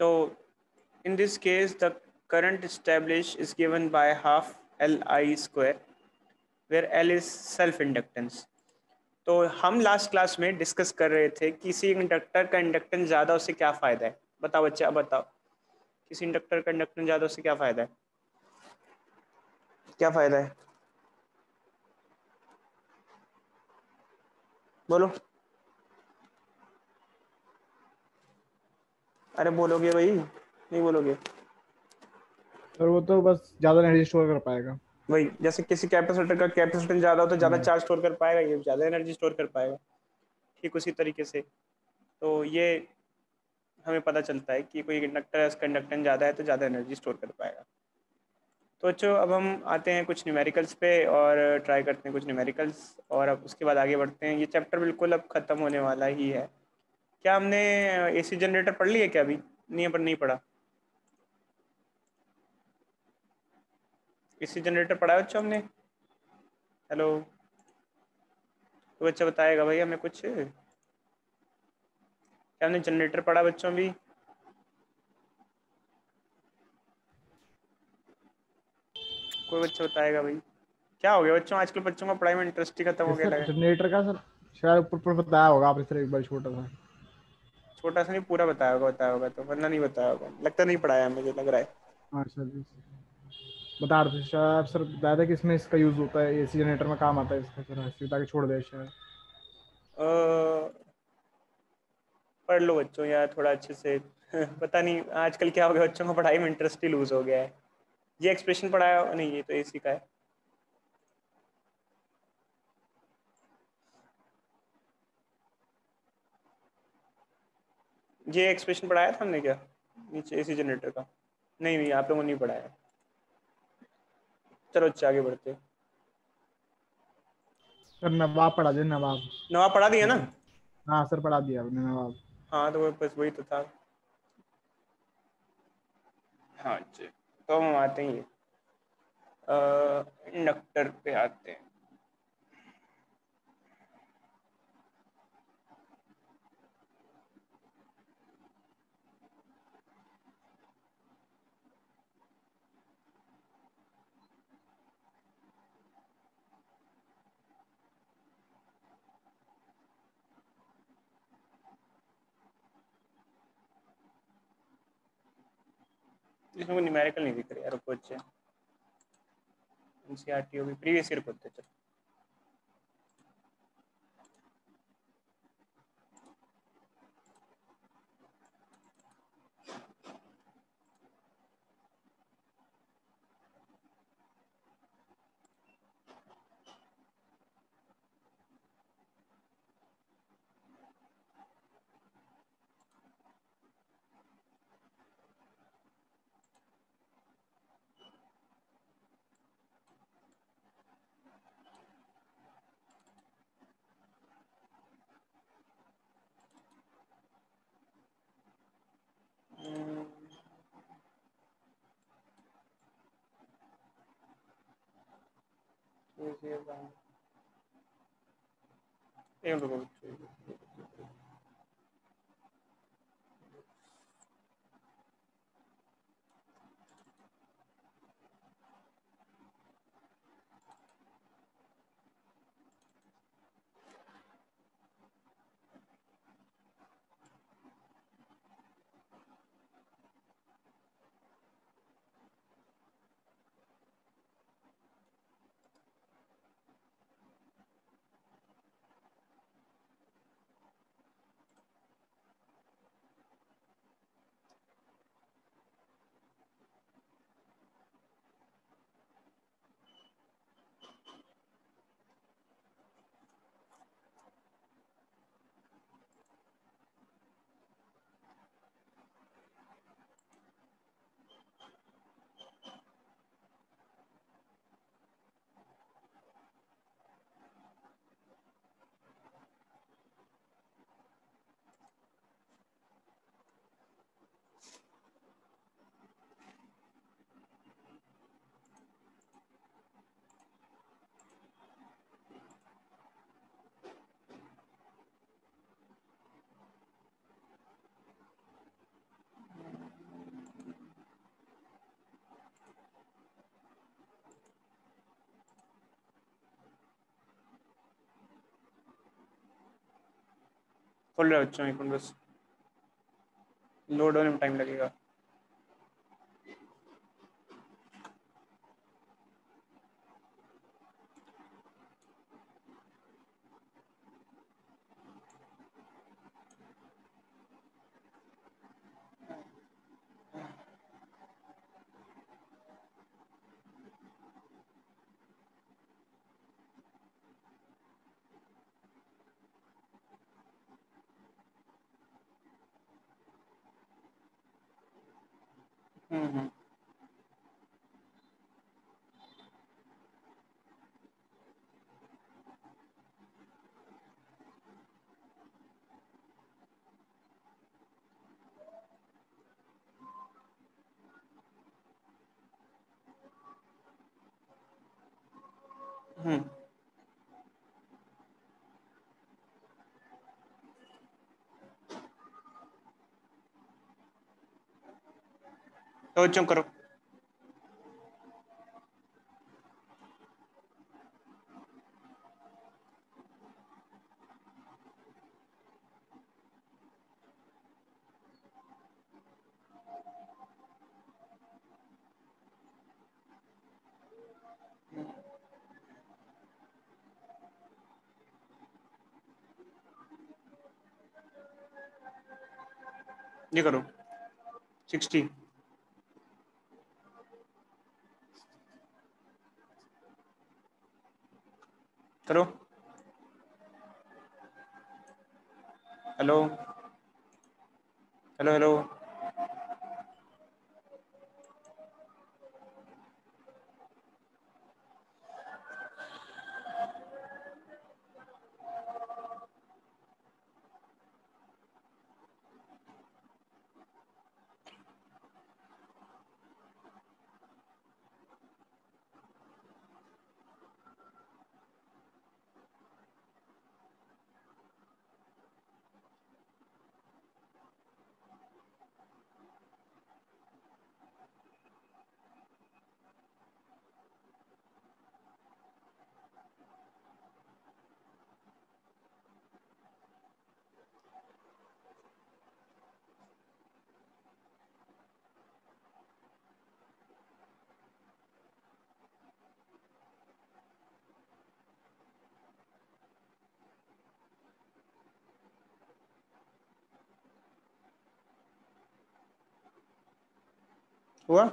तो in this case the current established is given by half Li square where L is self inductance. तो हम last class में discuss कर रहे थे किसी इंडक्टर का इंडक्टेंस ज़्यादा उससे क्या फ़ायदा है। बताओ बच्चे, अब बताओ किसी इंडक्टर का इंडक्टेंस ज़्यादा उससे क्या फ़ायदा है, क्या फ़ायदा है, बोलो। अरे बोलोगे भाई, नहीं बोलोगे? और वो तो बस ज्यादा एनर्जी स्टोर कर पाएगा। वही, जैसे किसी कैपेसिटर का कैपेसिटेंस ज़्यादा हो तो ज़्यादा हाँ। चार्ज स्टोर कर पाएगा, ये ज़्यादा एनर्जी स्टोर कर पाएगा। ठीक उसी तरीके से तो ये हमें पता चलता है कि कोई इंडक्टर है उसका इंडक्टेंस ज़्यादा है तो ज़्यादा एनर्जी स्टोर कर पाएगा। तो बच्चों अब हम आते हैं कुछ न्यूमेरिकल्स पे और ट्राई करते हैं कुछ न्यूमेरिकल्स, और अब उसके बाद आगे बढ़ते हैं। ये चैप्टर बिल्कुल अब ख़त्म होने वाला ही है। क्या हमने एसी जनरेटर पढ़ लिया क्या? अभी नहीं, पर नहीं पढ़ा। एसी जनरेटर पढ़ा है बच्चों हमने? हेलो, तो बच्चा बताएगा भाई हमें कुछ, क्या हमने जनरेटर पढ़ा बच्चों अभी? कोई बच्चा बताएगा भाई। क्या हो गया बच्चों, आजकल बच्चों का पढ़ाई में इंटरेस्ट ही खत्म हो यस गया सर, लगा। जनरेटर का सर शायद ऊपर ऊपर बताया होगा आपने सर, एक बार छोटा सा। छोटा सा नहीं, पूरा बताया होगा तो, वरना नहीं बताया होगा, लगता नहीं पढ़ाया है, मुझे लग रहा है। हाँ सर जी, बता रहे थे शायद सर, बताया था कि इसमें इसका यूज होता है, एसी जनरेटर में काम आता है इसका सर, ऐसे बता के छोड़ दे शायद। अ, पढ़ लो बच्चों यार थोड़ा अच्छे से। पता नहीं आजकल क्या हो गया, बच्चों का पढ़ाई में इंटरेस्ट ही लूज हो गया है। ये एक्सप्रेशन पढ़ाया नहीं, ये तो एसी का है। ये एक्सप्रेशन पढ़ाया था हमने क्या नीचे एसी जनरेटर का? नहीं नहीं, आप लोगों ने नहीं पढ़ाया। चलो अच्छा आगे बढ़ते हैं। सर नवाब पढ़ा दे, नवाब। नवाब पढ़ा दिया ना? हाँ सर, पढ़ा दिया आपने नवाब। हाँ तो बस वही तो था। हाँ जी, तो हम आते हैं इंडक्टर पे आते हैं। इसमें कोई न्यूमेरिकल नहीं दिख रहा यार, रुको अच्छे। एनसीईआरटी होगी, प्रीवियस ईयर पढ़ते चलो। एक रुको बच्चों। खोल रहा बच्चों एक मिनट बस, लोड होने में टाइम लगेगा। हम्म। हम्म। तो बच्चों करो। ये करो 60। करो। Hello hello hello. हुआ?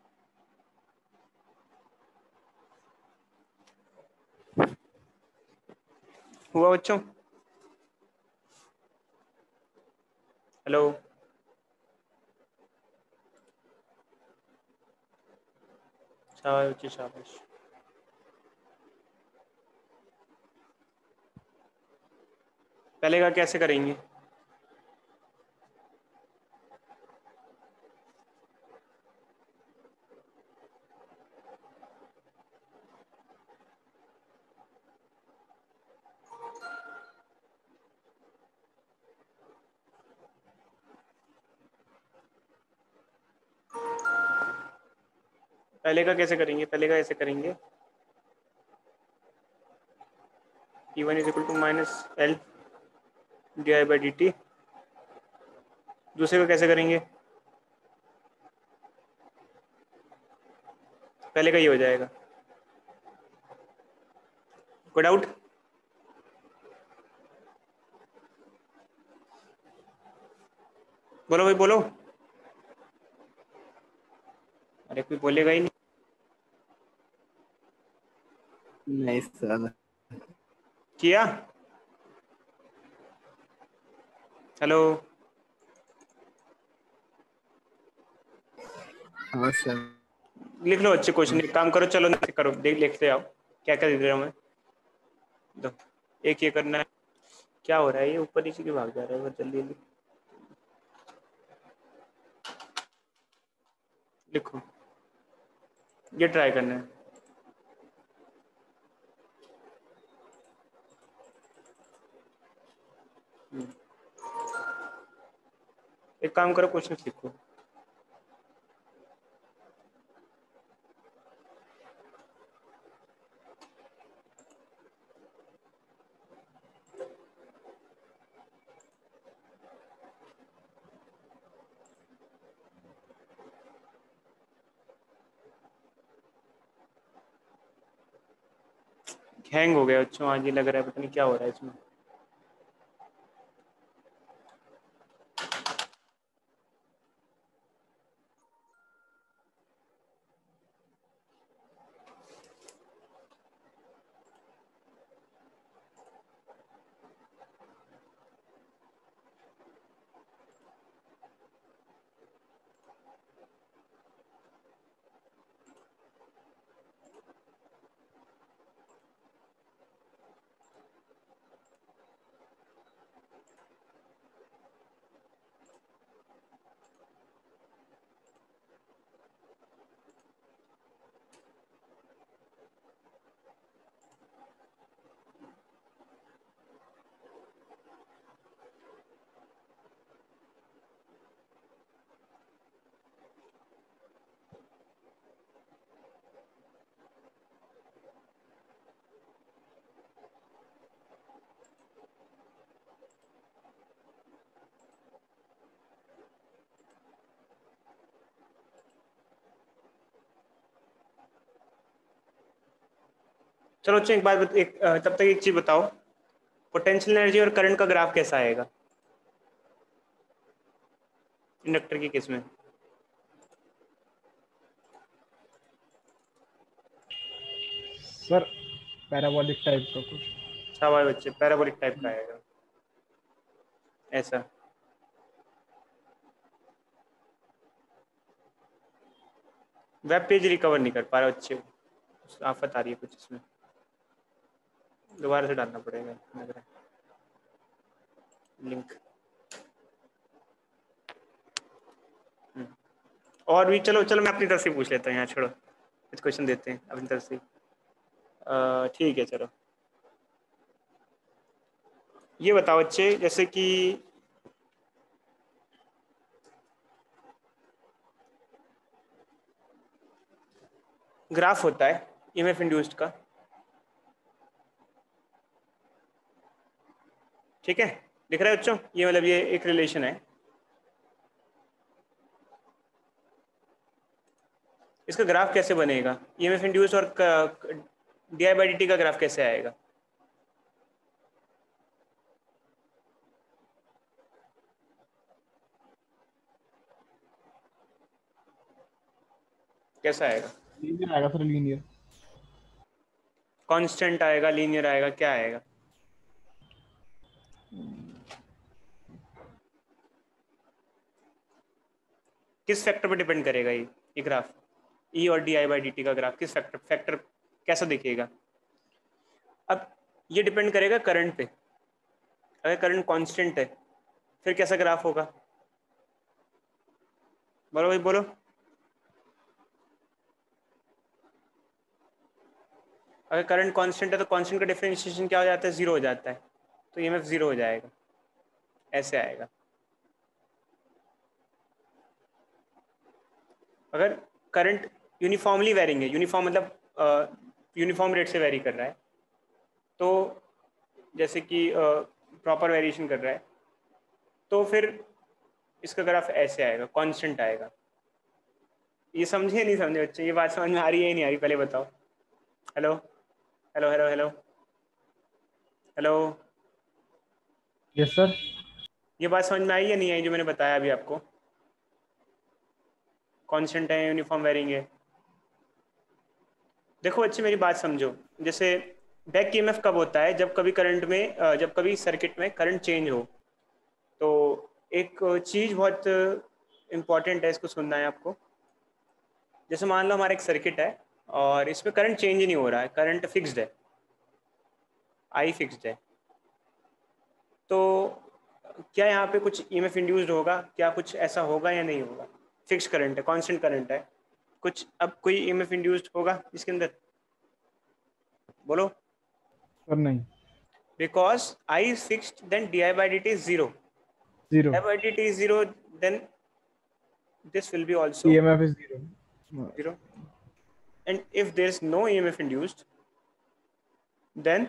हुआ बच्चों? हेलो। शाबाश बच्चे शाबाश। पहले का कैसे करेंगे? पहले का कैसे करेंगे? पहले का ऐसे करेंगे, P1 is equal to minus L D I by D T. दूसरे का कैसे करेंगे? पहले का ही हो जाएगा। कोई डाउट? बोलो भाई बोलो। अरे कोई बोलेगा ही नहीं। नहीं सर। किया? हेलो। हाँ सर। लिख लो अच्छे क्वेश्चन, एक काम करो, चलो ना करो, देख लिखते आओ क्या क्या दे रहा हूँ मैं। दो, एक ये करना है। क्या हो रहा है, ये ऊपर नीचे क्यों भाग जा रहा है? बस जल्दी जल्दी लिखो, ये ट्राई करना है। एक काम करो, क्वेश्चन लिखो। हैंग हो गया बच्चों, आज ये लग रहा है पता नहीं क्या हो रहा है इसमें। चलो बच्चों एक बात तब तक एक चीज़ बताओ, पोटेंशियल एनर्जी और करंट का ग्राफ कैसा आएगा इंडक्टर की केस में? सर पैराबोलिक टाइप का कुछ। अच्छा हमारे बच्चे पैराबोलिक टाइप का आएगा ऐसा। वेब पेज रिकवर नहीं कर पा रहा बच्चे, आफत आ रही है कुछ इसमें, दोबारा से डालना पड़ेगा लग रहा है लिंक। और भी चलो चलो मैं अपनी तरफ से पूछ लेता हूँ, यहाँ छोड़ो कुछ क्वेश्चन देते हैं अपनी तरफ से। ठीक है चलो, ये बताओ बच्चे, जैसे कि ग्राफ होता है ईएमएफ इंड्यूस्ड का, ठीक है, दिख रहा है बच्चों? ये मतलब ये एक रिलेशन है, इसका ग्राफ कैसे बनेगा? ईएमएफ इंड्यूस्ड और D I by D T का ग्राफ कैसे आएगा? कैसा आएगा? लीनियर आएगा सर, लीनियर। कांस्टेंट आएगा, लीनियर आएगा, क्या आएगा? किस फैक्टर पर डिपेंड करेगा ये ग्राफ? ई और D I by D T का ग्राफ किस फैक्टर कैसा दिखेगा? अब ये डिपेंड करेगा करंट पे, अगर करंट कांस्टेंट है फिर कैसा ग्राफ होगा? बोलो भाई बोलो। अगर करंट कांस्टेंट है तो कांस्टेंट का डिफरेंशिएशन क्या हो जाता है? जीरो हो जाता है, तो ईएमएफ जीरो हो जाएगा, ऐसे आएगा। अगर करंट यूनिफॉर्मली वेरिंग है, यूनिफॉर्म मतलब यूनिफॉर्म रेट से वेरी कर रहा है, तो जैसे कि प्रॉपर वेरिएशन कर रहा है, तो फिर इसका ग्राफ ऐसे आएगा, कांस्टेंट आएगा। ये समझे नहीं समझे बच्चे? ये बात समझ में आ रही है नहीं आ रही, पहले बताओ। Hello hello hello hello hello, yes sir. ये बात समझ में आई या नहीं आई जो मैंने बताया अभी आपको? कांस्टेंट है, यूनिफॉर्म वेरिंग है। देखो बच्चे मेरी बात समझो, जैसे बैक ईएमएफ कब होता है? जब कभी करंट में जब कभी सर्किट में करंट चेंज हो, तो एक चीज़ बहुत इम्पॉर्टेंट है, इसको सुनना है आपको। जैसे मान लो हमारा एक सर्किट है और इसमें करंट चेंज ही नहीं हो रहा है, करंट फिक्स्ड है, आई फिक्स्ड है, तो क्या यहाँ पे कुछ ईएमएफ इंड्यूस्ड होगा? क्या कुछ ऐसा होगा या नहीं होगा? फिक्स करंट है, कांस्टेंट करंट है, कुछ अब कोई ईएमएफ इंड्यूस्ड होगा इसके अंदर? बोलो। सर नहीं। Because I is fixed, then D I by D T is zero, zero. D I by D T is zero, then this will be also EMF is zero. zero. And if there is no EMF induced, then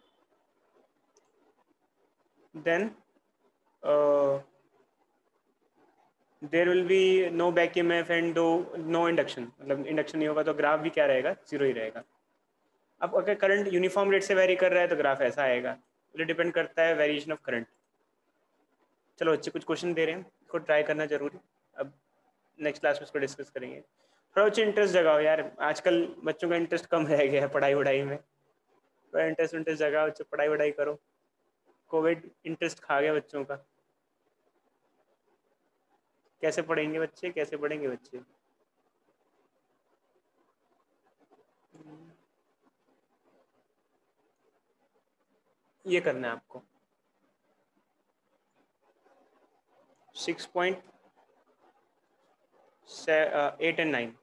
uh, there will be no back EMF and no induction, मतलब induction नहीं होगा तो graph भी क्या रहेगा? Zero ही रहेगा। अब अगर करंट यूनिफॉर्म रेट से वेरी कर रहा है तो ग्राफ ऐसा आएगा, तो डिपेंड करता है वेरिएशन ऑफ करंट। चलो बच्चे कुछ क्वेश्चन दे रहे हैं, इसको ट्राई करना जरूरी। अब नेक्स्ट क्लास में इसको डिस्कस करेंगे। थोड़ा बच्चे इंटरेस्ट जगाओ यार, आजकल बच्चों का इंटरेस्ट कम रह गया है पढ़ाई वढ़ाई में। थोड़ा इंटरेस्ट जगाओ बच्चे, पढ़ाई वढ़ाई करो। कोविड इंटरेस्ट खा गया बच्चों का। कैसे पढ़ेंगे बच्चे, कैसे पढ़ेंगे बच्चे? ये करना है आपको 6.8 एंड 9,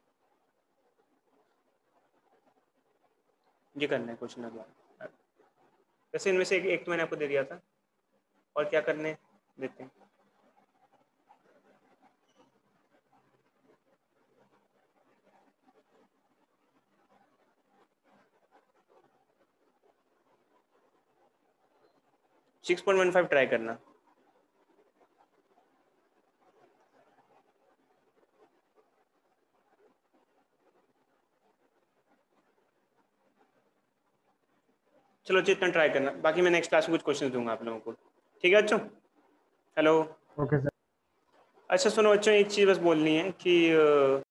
ये करना है क्वेश्चन नंबर। वैसे इनमें से एक तो मैंने आपको दे दिया था, और क्या करने देते हैं। सिक्स 6.15 ट्राई करना। चलो इतना ट्राई करना, बाकी मैं नेक्स्ट क्लास में कुछ क्वेश्चन दूंगा आप लोगों को। ठीक है बच्चों? हेलो। Okay sir. अच्छा सुनो बच्चों, एक चीज़ बस बोलनी है कि